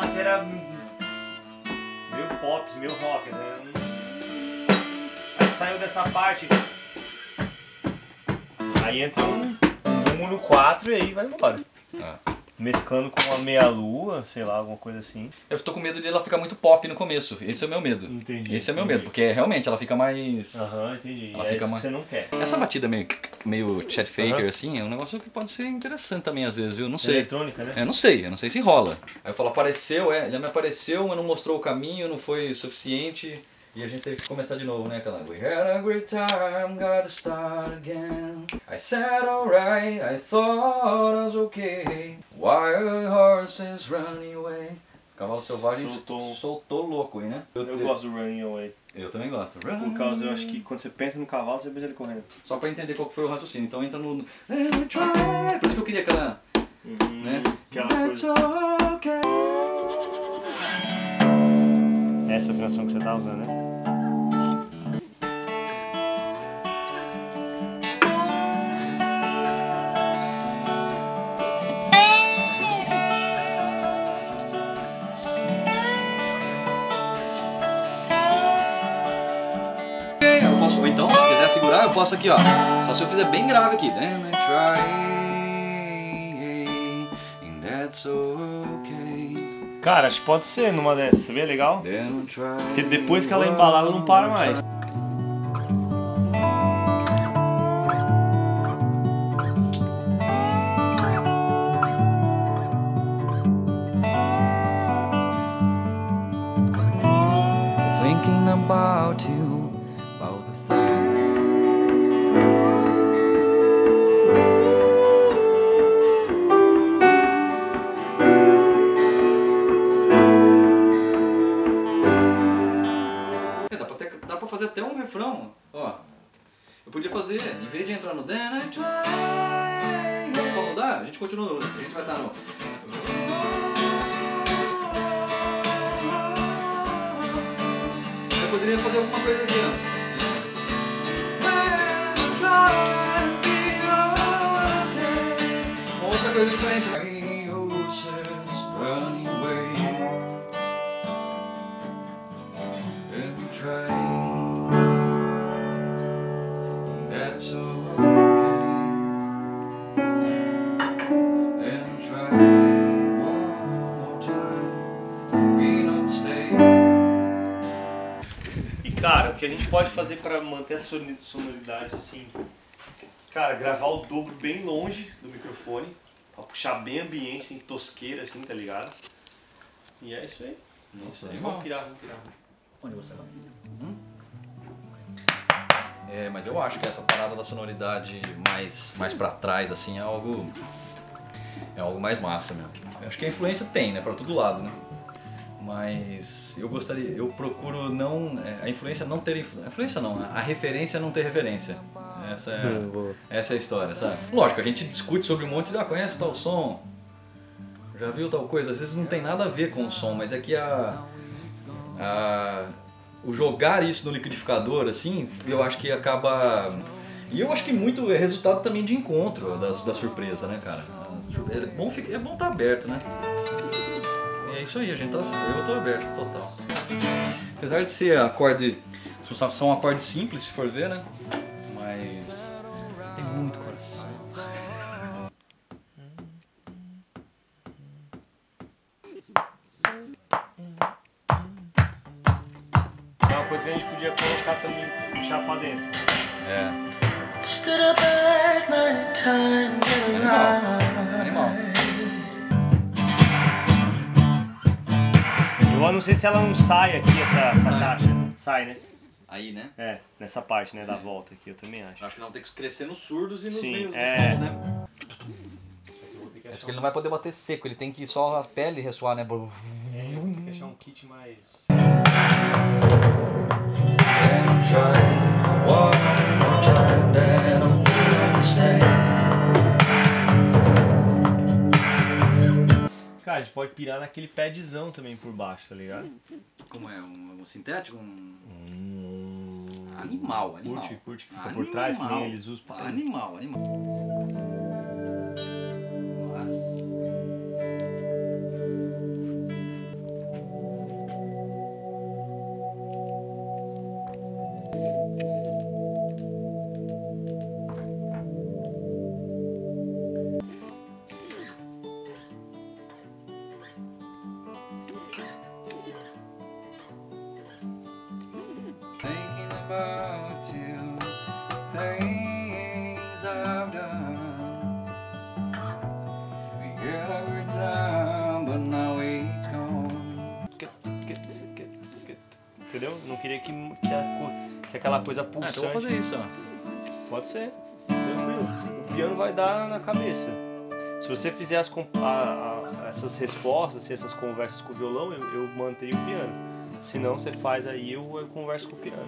batera meio pop, meio rock, né? Aí saiu dessa parte, aí entra um bumbo no 4 e aí vai embora. Mesclando com uma meia-lua, sei lá, alguma coisa assim. Eu tô com medo de ela ficar muito pop no começo. Esse é o meu medo. Entendi. Esse é o meu medo, porque realmente ela fica mais... Aham, entendi. Ela É fica isso mais... que você não quer. Essa batida meio Chet Faker, assim, é um negócio que pode ser interessante também às vezes, viu? Não sei. Eletrônica, né? Eu não sei se rola. Aí eu falo, apareceu, já me apareceu, mas não mostrou o caminho, não foi suficiente. E a gente teve que começar de novo, né? Aquela We had a great time, gotta start again. I said alright, I thought I was okay. Wild horses running away. Os cavalos selvagens soltou louco aí, né? Eu gosto do Running Away. Eu também gosto. Por causa, eu acho que quando você pensa no cavalo, você pensa ele correndo. Só pra entender qual que foi o raciocínio. Então entra no... Por isso que eu queria aquela... né? Aquela coisa. Okay. Essa afinação que você tá usando, né? Ou então, se quiser segurar, eu posso aqui, ó. Só se eu fizer bem grave aqui. Then I try, and that's okay. Cara, acho que pode ser numa dessas, você vê legal? Porque depois que ela embalar, ela não para mais. Thinking about you. Dá pra fazer até um refrão, ó. Eu podia fazer, em vez de entrar no Then I try. Pra mudar, a gente continua, a gente vai estar no... Eu poderia fazer alguma coisa aqui, ó. Uma outra coisa diferente. E cara, o que a gente pode fazer pra manter a sonoridade assim? Cara, gravar o dobro bem longe do microfone, pra puxar bem ambiente, sem tosqueira assim, tá ligado? E é isso aí. Nossa, vamos pirar. Onde você vai? É, mas eu acho que essa parada da sonoridade mais pra trás, assim, é algo mais massa mesmo. Eu acho que a influência tem, né, pra todo lado, né? Mas eu procuro não, a influência não ter influência não, a referência não ter referência. Essa é a história, sabe? Lógico, a gente discute sobre um monte de, conhece tal som, já viu tal coisa, às vezes não tem nada a ver com o som, mas é que o jogar isso no liquidificador, assim, eu acho que acaba... E eu acho que muito é resultado também de encontro, da surpresa, né, cara? É bom estar aberto, né? E é isso aí, eu tô aberto, total. Apesar de ser acorde... São acordes simples, se for ver, né? Mas... tem muito coração. É uma coisa que a gente podia colocar também, puxar pra dentro. Animal. Eu não sei se ela não sai aqui, essa caixa. Sai, né? Aí, né? É, nessa parte, né, da volta aqui, eu também acho. Acho que não tem que crescer nos surdos e nos Sim, meios dos é. tons, né? Acho que ele não vai poder bater seco, ele tem que só a pele ressoar, né? Tem que achar um kit mais... Cara, a gente pode pirar naquele padzão também por baixo, tá ligado? Como é? Um sintético? Animal. Curte que fica por trás, que nem eles usam pra... Animal. Nossa. thinking about you, things I've done. We get a good time, but now it's gone. Entendeu? Não queria que aquela coisa pulsante. Então eu vou fazer isso, ó. Pode ser, tranquilo. O piano vai dar na cabeça. Se você fizer essas respostas, essas conversas com o violão, eu mantenho o piano. Se não, você faz aí, eu converso com o piano.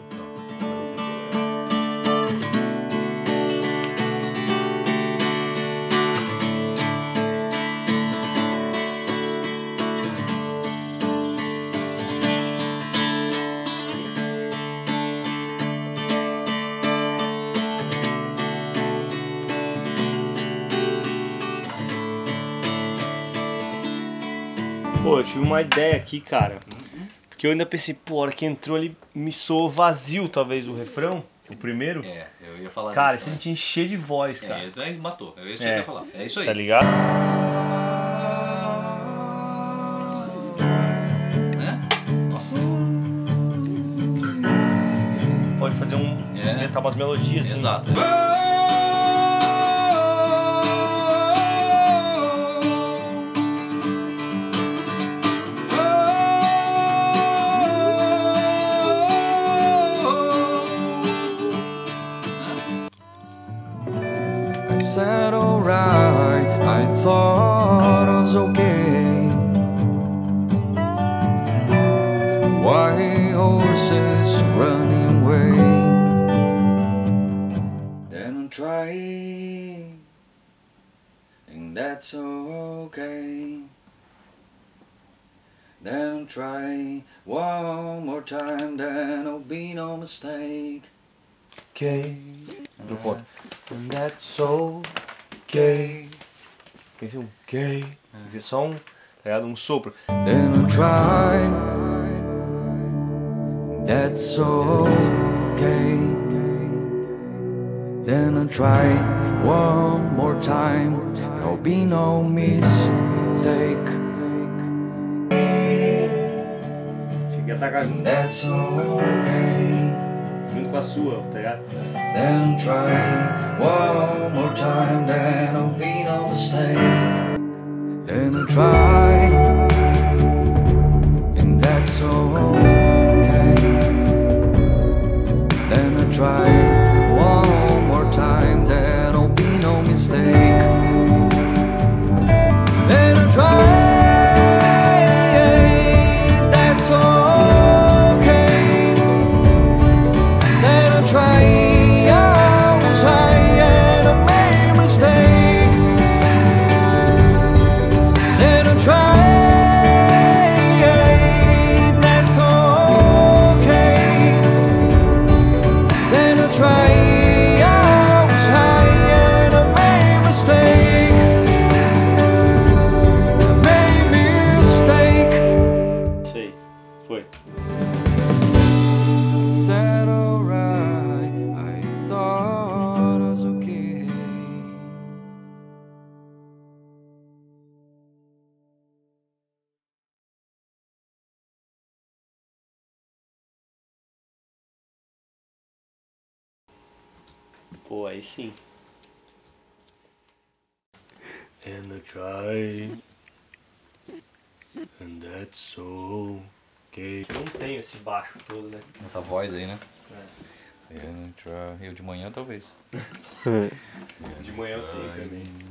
Pô, eu tive uma ideia aqui, cara. Porque eu ainda pensei, pô, a hora que entrou ali me soou vazio, talvez, o refrão, o primeiro. É, eu ia falar cara, disso. Cara, esse a gente encher de voz, cara. É, isso aí matou. É isso que eu ia falar. É isso aí. Tá ligado? Né? Nossa. Pode fazer inventar umas melodias, assim. Exato. I said alright, I thought I was okay. White horses running away. Then I'm trying, and that's okay. Then I'm trying one more time, then there'll be no mistake. Okay. No ponto. And that's okay. Tem que ser um okay. Tem que ser só tá ligado? Um sopro. Then I try, that's okay. Then I try one more time, there'll be no mistake. Cheguei a atacar junto. That's okay. Junto com a sua, tá ligado? Then try one more time, then there'll be no mistake. Then I try, and that's okay. Then I try one more time, there'll be no mistake. Then I try, that's okay. Then I try. Pô, aí sim. And I try, and that's okay. Eu não tenho esse baixo todo, né? Essa voz aí, né? É. Eu de manhã talvez. De manhã eu tenho também.